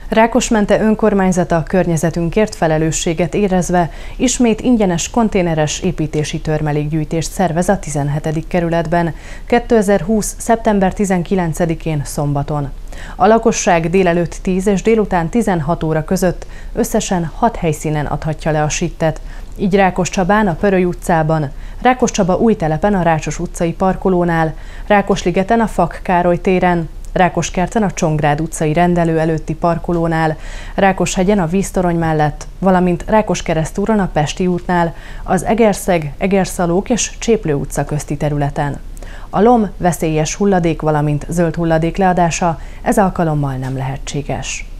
Rákosmente önkormányzata környezetünkért felelősséget érezve ismét ingyenes konténeres építési törmelékgyűjtést szervez a 17. kerületben 2020. szeptember 19-én szombaton. A lakosság délelőtt 10 és délután 16 óra között összesen 6 helyszínen adhatja le a sittet, így Rákoscsabán a Pöröly utcában, Rákoscsaba Újtelepen a Rácsos utcai parkolónál, Rákosligeten a Fak Károly téren, Rákoskerten a Csongrád utcai rendelő előtti parkolónál, Rákoshegyen a víztorony mellett, valamint Rákoskeresztúron a Pesti útnál, az Egerszeg, Egerszalók és Cséplő utca közti területen. A lom, veszélyes hulladék, valamint zöld hulladék leadása ez alkalommal nem lehetséges.